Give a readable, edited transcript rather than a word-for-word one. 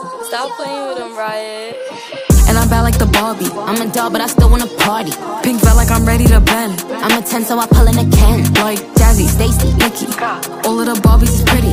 Stop playing with him, Riot. And I'm bad like the Barbie. I'm a doll, but I still wanna party. Pink felt like I'm ready to bend. I'm a 10, so I pull in a Ken. Like Jazzy, Stacy, Nikki. All of the Barbies is pretty.